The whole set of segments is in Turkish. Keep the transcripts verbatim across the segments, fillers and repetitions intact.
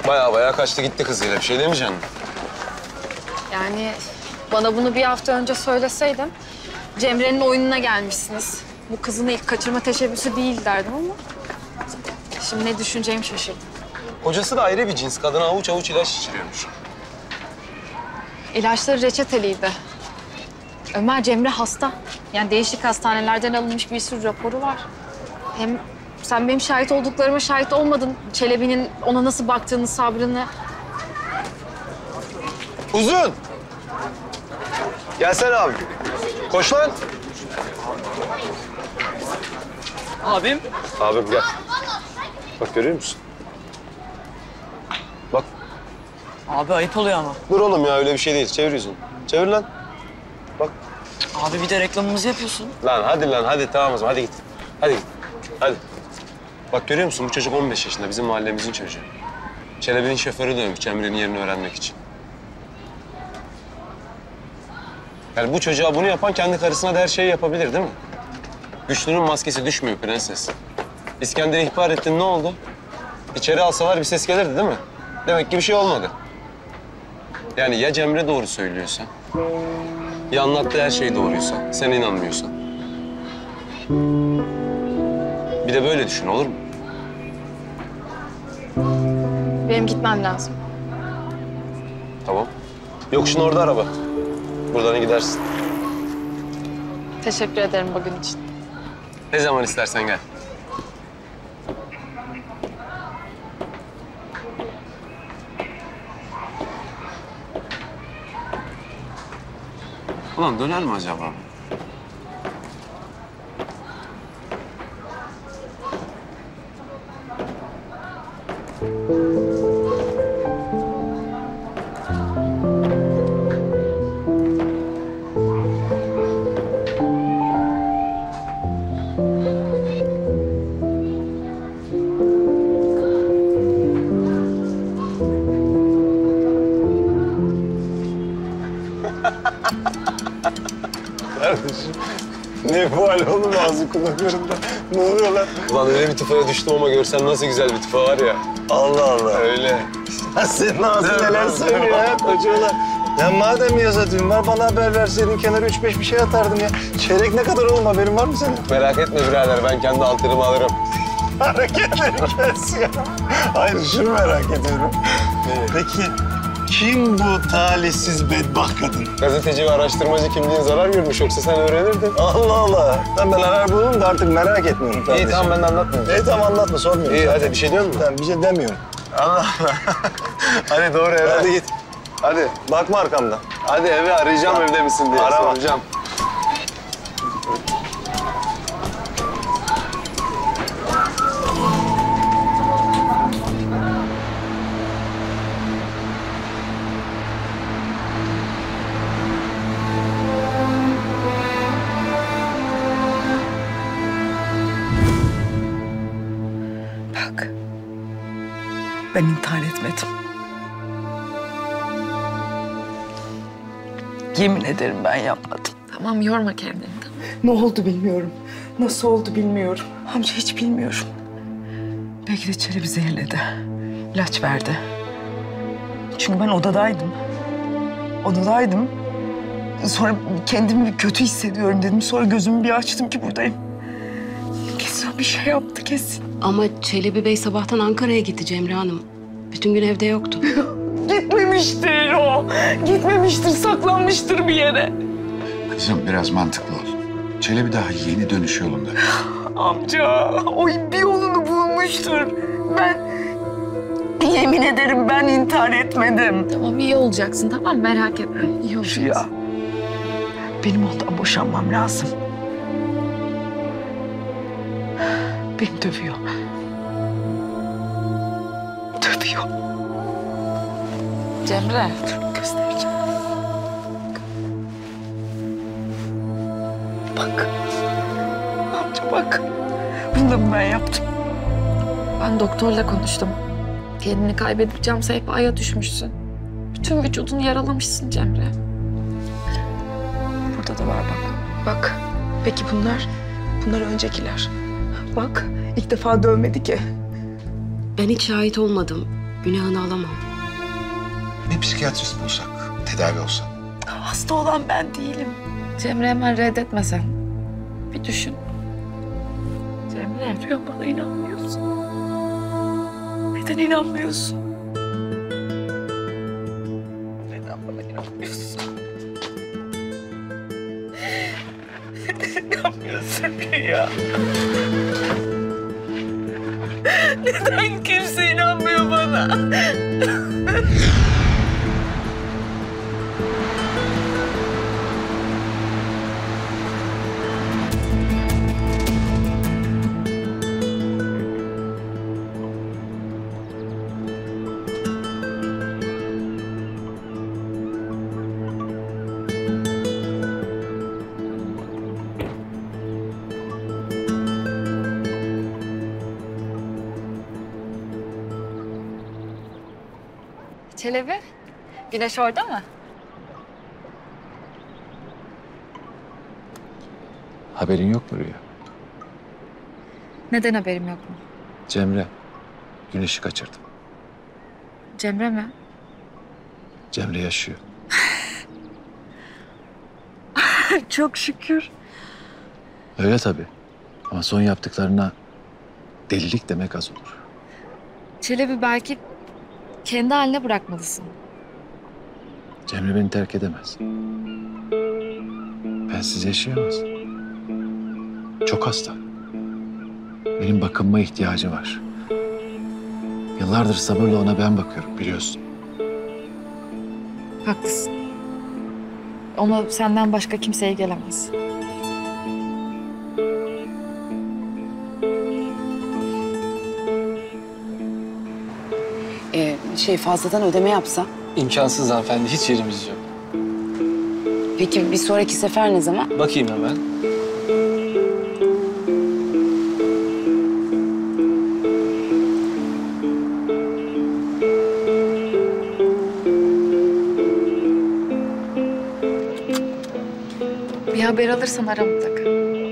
Baya baya kaçtı gitti kızıyla. Bir şey demeyeceksin. Yani bana bunu bir hafta önce söyleseydin, Cemre'nin oyununa gelmişsiniz. Bu kızın ilk kaçırma teşebbüsü değil derdim ama şimdi ne düşüneceğimi şaşırdım. Kocası da ayrı bir cins. Kadına avuç avuç ilaç içiriyormuş. İlaçları reçeteliydi. Ömer, Cemre hasta. Yani değişik hastanelerden alınmış bir sürü raporu var. Hem sen benim şahit olduklarıma şahit olmadın. Çelebi'nin ona nasıl baktığını, sabrını. Uzun! Gelsene abi. Koş lan. Abim. Abim gel. Bak görüyor musun? Bak. Abi ayıp oluyor ama. Dur oğlum ya öyle bir şey değil. Çevir yüzünü. Çevir lan. Bak. Abi bir de reklamımızı yapıyorsun. Lan hadi lan hadi tamam o zaman hadi git. Hadi git. Hadi. Bak görüyor musun bu çocuk on beş yaşında bizim mahallemizin çocuğu. Çelebi'nin şoförü dönmüş Cemre'nin yerini öğrenmek için. Yani bu çocuğa bunu yapan kendi karısına da her şeyi yapabilir değil mi? Güçlünün maskesi düşmüyor prenses. İskender'i ihbar ettin ne oldu? İçeri alsalar bir ses gelirdi değil mi? Demek ki bir şey olmadı. Yani ya Cemre doğru söylüyorsa, ya anlattığı her şey doğruysa, sen inanmıyorsan. Bir de böyle düşün olur mu? Benim gitmem lazım. Tamam. Yokuşun orada araba. Buradan gidersin. Teşekkür ederim bugün için. Ne zaman istersen gel. Ulan döner mi acaba? Kardeşim, ne bu hal oğlum ağzı kulaklarında? Ne oluyor lan? Ulan öyle bir tıfaya düştüm ama görsen nasıl güzel bir tıfa var ya. Allah Allah. Öyle. Ha senin ağzın neler söylüyor ha kocaoğlan. Ya madem yaz düğün var bana haber verseydin kenara üç beş bir şey atardım ya. Çeyrek ne kadar oğlum haberin var mı senin? Merak etme birader ben kendi altınımı alırım. Hareketleri kes ya. Hayır şunu merak ediyorum. Peki kim bu talihsiz bedbaht kadın? Gazeteci ve araştırmacı kimliğin zarar görmüş yoksa sen öğrenirdin. Allah Allah. Ben ben haber buldum da artık merak etmiyorum kardeşim. İyi tamam ben de anlatmayayım. İyi tamam anlatma sormuyorum. İyi zaten. hadi bir şey diyor musun? Tamam bir şey demiyorum. Allah Allah. Hadi doğru eve. Hadi git. Hadi. Bakma arkamdan. Hadi eve arayacağım Tamam. evde misin diye. Arama. Soracağım. Bak, ben intihar etmedim. Yemin ederim ben yapmadım. Tamam, yorma kendini. Tamam. Ne oldu bilmiyorum. Nasıl oldu bilmiyorum. Amca hiç bilmiyorum. Belki de Çelebi zehirledi. İlaç verdi. Çünkü ben odadaydım. Odadaydım. Sonra kendimi kötü hissediyorum dedim. Sonra gözümü bir açtım ki buradayım. Kesin bir şey yaptı kesin. Ama Çelebi Bey sabahtan Ankara'ya gitti Cemre Hanım. Bütün gün evde yoktu. Gitmemiştir o. Gitmemiştir, saklanmıştır bir yere. Kızım biraz mantıklı ol. Çelebi daha yeni dönüş yolunda. Amca, o bir yolunu bulmuştur. Ben yemin ederim ben intihar etmedim. Tamam, iyi olacaksın. Tamam, merak etme. İyi olacaksın. Ya, benim ondan boşanmam lazım. Beni dövüyor. Dövüyor. Cemre. Dur, göstereceğim. Bak. Amca bak. Bunu da mı ben yaptım? Ben doktorla konuştum. Kendini kaybedeceğim sehpaya düşmüşsün. Bütün vücudunu yaralamışsın Cemre. Burada da var bak. Bak. Peki bunlar? Bunlar öncekiler. Bak. ilk defa dövmedi ki. Ben hiç şahit olmadım. Günahını alamam. Bir psikiyatrist bulsak, tedavi olsa. Hasta olan ben değilim. Cemre hemen reddetme sen. Bir düşün. Cemre, diyor bana inanmıyorsun. Neden inanmıyorsun? Neden bana inanmıyorsun? Neden inanmıyorsun ya? Neden kimse inanmıyor bana? Çelebi, Güneş orada mı? Haberin yok mu Rüya? Neden haberim yok mu? Cemre, Güneş'i kaçırdı. Cemre mi? Cemre yaşıyor. Çok şükür. Öyle tabii. Ama son yaptıklarına delilik demek az olur. Çelebi, belki kendi haline bırakmalısın. Cemre beni terk edemez. Bensiz yaşayamaz. Çok hasta. Benim bakınma ihtiyacı var. Yıllardır sabırla ona ben bakıyorum, biliyorsun. Haklısın. Ona senden başka kimseye gelemez. Ee, şey fazladan ödeme yapsa. İmkansız hanımefendi. Hiç yerimiz yok. Peki bir sonraki sefer ne zaman? Bakayım hemen. Bir haber alırsan ara mutlaka.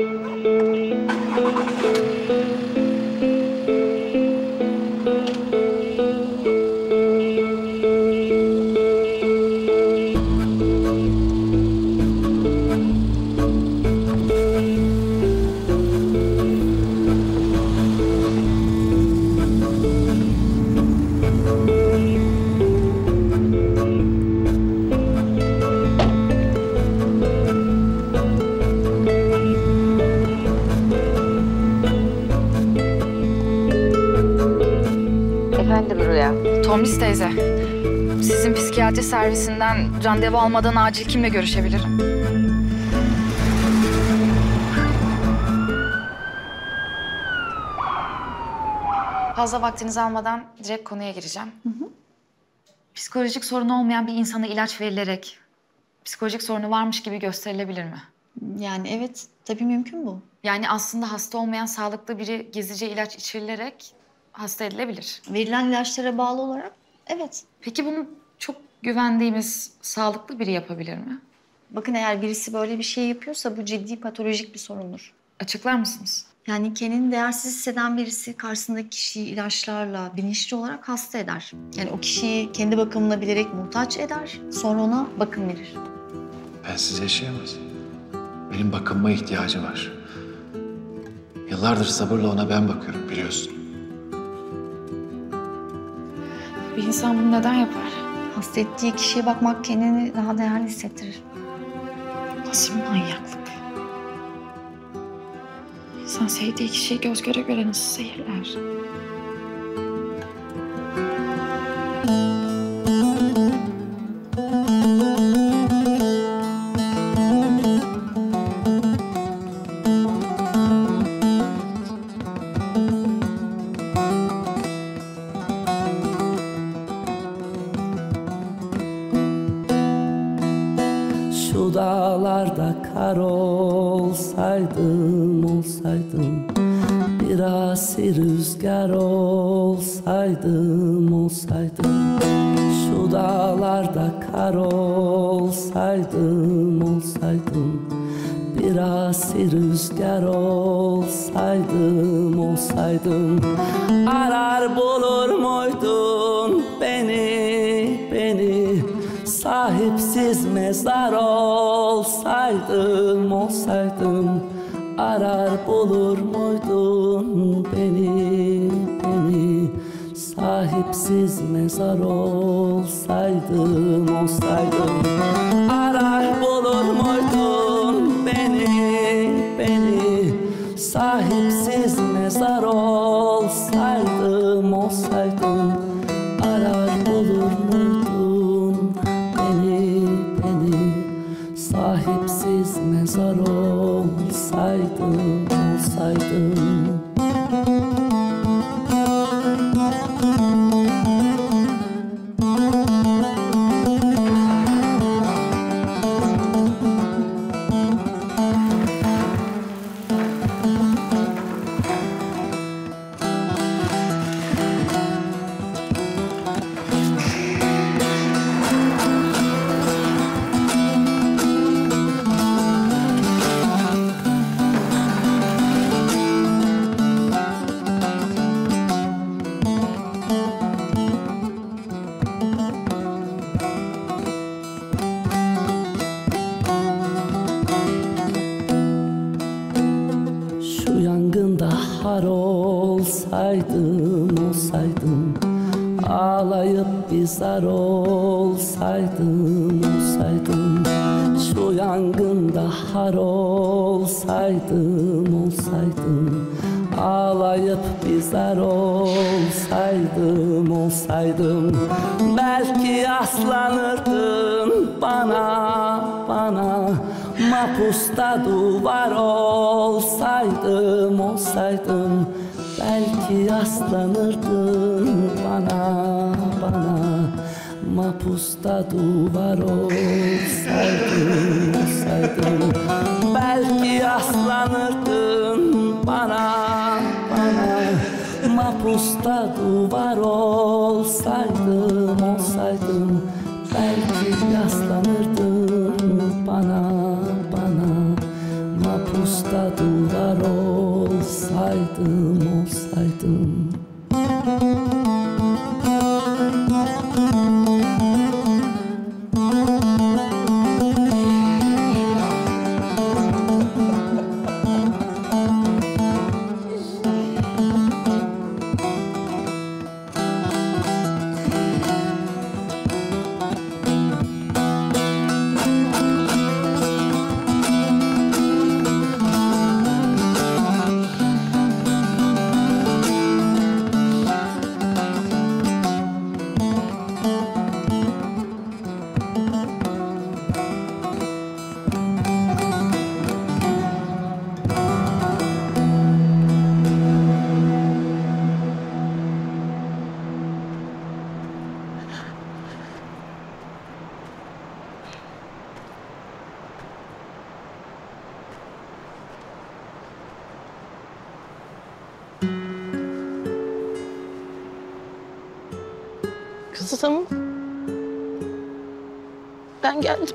Efendim Rüya. Tomris teyze, sizin psikiyatri servisinden randevu almadan acil kimle görüşebilirim? Fazla vaktinizi almadan direkt konuya gireceğim. Hı hı. Psikolojik sorunu olmayan bir insana ilaç verilerek psikolojik sorunu varmış gibi gösterilebilir mi? Yani evet, tabii mümkün bu. Yani aslında hasta olmayan sağlıklı biri gizlice ilaç içirilerek hasta edilebilir. Verilen ilaçlara bağlı olarak evet. Peki bunu çok güvendiğimiz sağlıklı biri yapabilir mi? Bakın, eğer birisi böyle bir şey yapıyorsa bu ciddi patolojik bir sorundur. Açıklar mısınız? Yani kendini değersiz hisseden birisi karşısındaki kişiyi ilaçlarla bilinçli olarak hasta eder. Yani o kişiyi kendi bakımına bilerek muhtaç eder, sonra ona bakım verir. Bensiz yaşayamaz. Benim bakınma ihtiyacı var. Yıllardır sabırla ona ben bakıyorum, biliyorsun. Bir insan bunu neden yapar? Hasta ettiği kişiye bakmak kendini daha değerli hissettirir. Nasıl bir manyaklık? İnsan sevdiği kişiyi göz göre göre nasıl zehirler? Şu dağlarda kar olsaydım, olsaydım, biraz rüzgar olsaydım, olsaydım. Şu dağlarda kar olsaydım, olsaydım, biraz rüzgar olsaydım, olsaydım. Arar bulur muydun Sahipsiz mezar olsaydım, olsaydım arar bulur muydun beni, beni? Sahipsiz mezar olsaydım, olsaydım arar bulur muydun beni, beni? Sahipsiz mezar olsaydım, olsaydım arar bulur muydun beni, beni? Sahipsiz mezar olsaydım, olsaydım. Har olsaydım, olsaydım ağlayıp bir zar olsaydım, olsaydım şu yangında har olsaydım, olsaydım ağlayıp bir zar olsaydım, olsaydım belki yaslanırdın bana, bana mapusta duvar olsaydım, olsaydım belki yaslanırdın bana, bana mapusta duvar olsaydım, olsaydım belki yaslanırdın bana, bana mapusta duvar olsaydım, olsaydım belki yaslanırdın bana, bana mapusta duvar olsaydım, olsaydım. Kızım, ben geldim.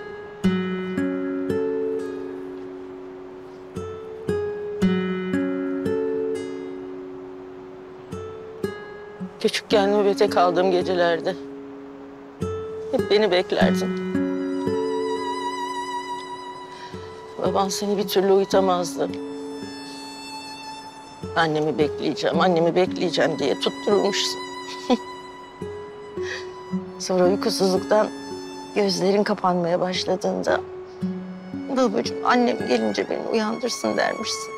Küçükken nöbete kaldığım gecelerde hep beni beklerdin. Baban seni bir türlü uyutamazdı. Annemi bekleyeceğim, annemi bekleyeceğim diye tutturulmuşsun. Sonra uykusuzluktan gözlerin kapanmaya başladığında babacığım annem gelince beni uyandırsın dermişsin.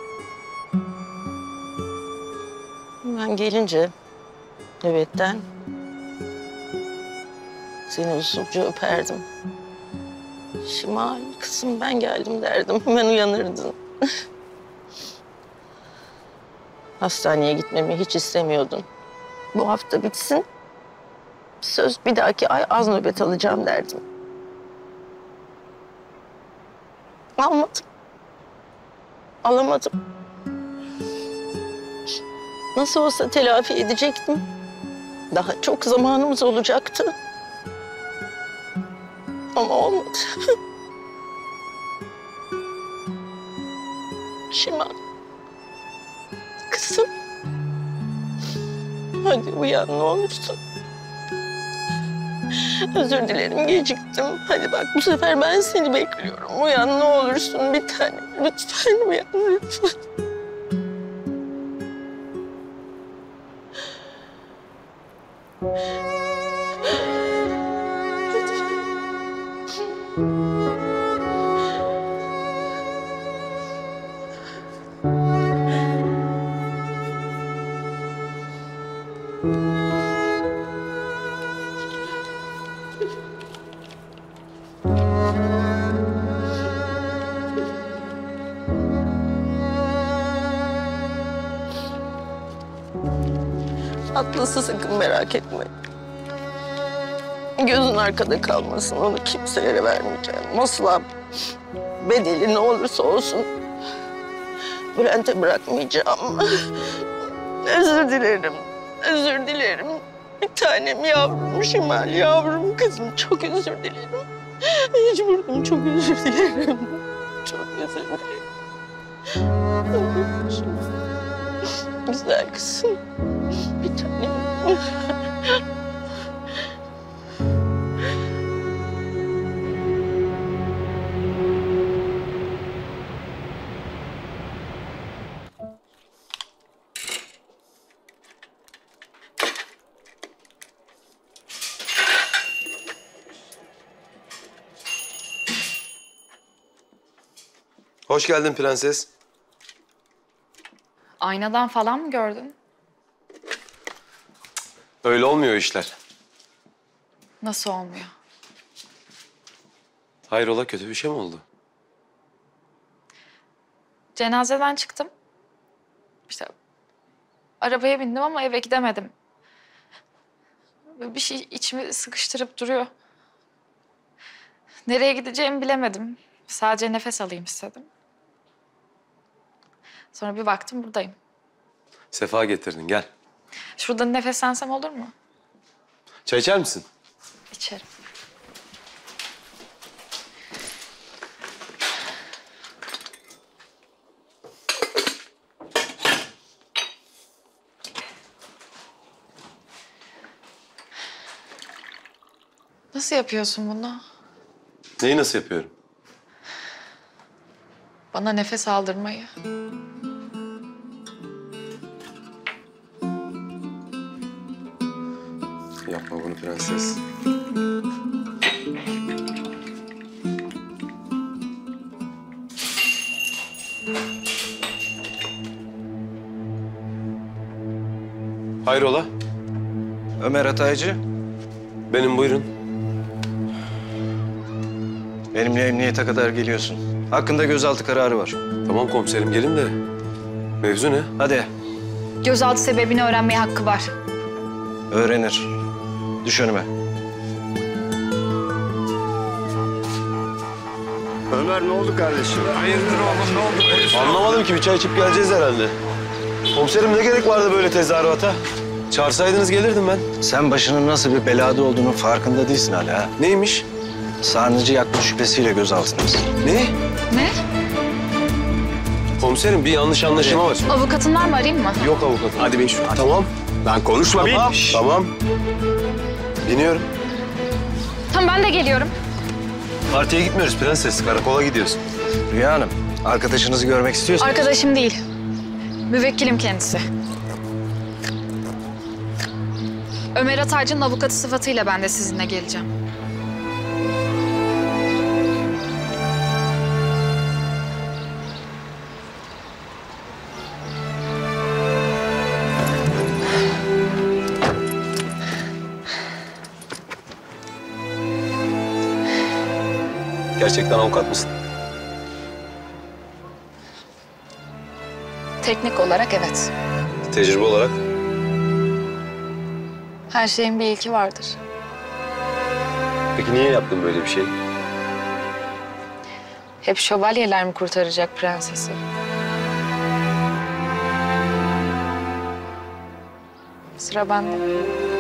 Ben gelince nöbetten seni usulca öperdim. Şimal kızım ben geldim derdim. Hemen uyanırdın. Hastaneye gitmemi hiç istemiyordun. Bu hafta bitsin. Söz bir dahaki ay az nöbet alacağım derdim. Almadım. Alamadım. Nasıl olsa telafi edecektim. Daha çok zamanımız olacaktı. Ama olmadı. Şimal. Kızım. Hadi uyan ne olursun. Özür dilerim, geciktim. Hadi bak, bu sefer ben seni bekliyorum. Uyan ne olursun bir tane. Lütfen uyan, lütfen. Atlas'ı sakın merak etme. Gözün arkada kalmasın. Onu kimselere vermeyeceğim. Asla bedeli ne olursa olsun Bülent'e bırakmayacağım. Özür dilerim. Özür dilerim. Bir tanem yavrum, Şimal yavrum, kızım. Çok özür dilerim. Mecburdum, çok özür dilerim. Çok özür dilerim. Güzel kızım. Bir tanem. Hoş geldin prenses. Aynadan falan mı gördün? Öyle olmuyor işler. Nasıl olmuyor? Hayrola, kötü bir şey mi oldu? Cenazeden çıktım. İşte arabaya bindim ama eve gidemedim. Bir şey içimi sıkıştırıp duruyor. Nereye gideceğimi bilemedim. Sadece nefes alayım istedim. Sonra bir baktım buradayım. Sefa getirdin, gel. Şurada nefeslensem olur mu? Çay içer misin? İçerim. Nasıl yapıyorsun bunu? Neyi nasıl yapıyorum? Bana nefes aldırmayı. Yapma bunu prenses. Hayrola? Ömer Hataycı, Benim, buyurun. benimle emniyete kadar geliyorsun. Hakkında gözaltı kararı var. Tamam komiserim, gelin de. Mevzu ne? Hadi, Gözaltı sebebini öğrenmeye hakkı var. öğrenir. Düş önüme. Ömer ne oldu kardeşim? Hayırdır oğlum, ne oldu? Anlamadım ki, bir çay içip geleceğiz herhalde. Komiserim, ne gerek vardı böyle tezahürata? Çağırsaydınız gelirdim ben. Sen başının nasıl bir belada olduğunun farkında değilsin hala. Ha? Neymiş? Sarnıcı yakma şüphesiyle gözaltındasın. Ne? Ne? Komiserim, bir yanlış anlaşılma var. Avukatın var mı, arayayım mı? Yok avukatım. Hadi bin şu. Tamam. Lan konuşma Tamam. bin. Tamam. Biniyorum. Tamam, ben de geliyorum. Partiye gitmiyoruz prenses, karakola gidiyorsun. Rüya Hanım, arkadaşınızı görmek istiyorsanız... Arkadaşım değil. Müvekkilim kendisi. Ömer Ataycı'nın avukatı sıfatıyla ben de sizinle geleceğim. Gerçekten avukat mısın? Teknik olarak evet. Tecrübe olarak? Her şeyin bir ilki vardır. Peki niye yaptın böyle bir şey? Hep şövalyeler mi kurtaracak prensesi? Sıra bende.